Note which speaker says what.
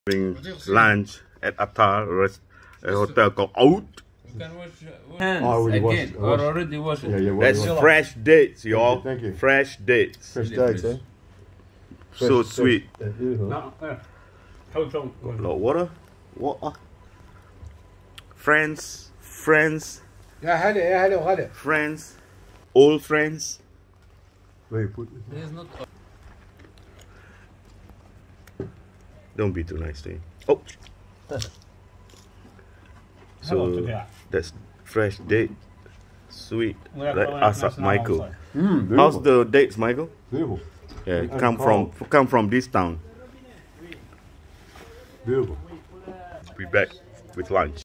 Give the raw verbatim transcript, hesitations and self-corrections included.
Speaker 1: Having lunch at Atâr, a hotel called Auberge.
Speaker 2: You can wash hands
Speaker 3: Oh, already washed,
Speaker 2: again,
Speaker 3: washed.
Speaker 2: or already washed.
Speaker 3: Yeah, yeah,
Speaker 1: That's
Speaker 3: well,
Speaker 1: fresh dates, y'all.
Speaker 3: Thank you.
Speaker 1: Fresh dates.
Speaker 3: Fresh dates, eh?
Speaker 1: So
Speaker 3: Fresh-
Speaker 1: sweet.
Speaker 3: fresh- uh, uh-huh.
Speaker 4: No, uh, hold on.
Speaker 1: Lot of water. Water. Friends. Friends.
Speaker 5: يا هلا يا هلا وغلا.
Speaker 1: Friends. Old friends.
Speaker 3: Where you put it?
Speaker 2: It is not.
Speaker 1: Don't be too nice to him. Oh. So that's fresh date. Sweet. Like Asap Michael.
Speaker 3: Mm,
Speaker 1: How's
Speaker 3: beautiful.
Speaker 1: the dates, Michael?
Speaker 3: Beautiful.
Speaker 1: Yeah,
Speaker 3: And
Speaker 1: come from
Speaker 3: cold.
Speaker 1: come from this town.
Speaker 3: Beautiful.
Speaker 1: Be back with lunch.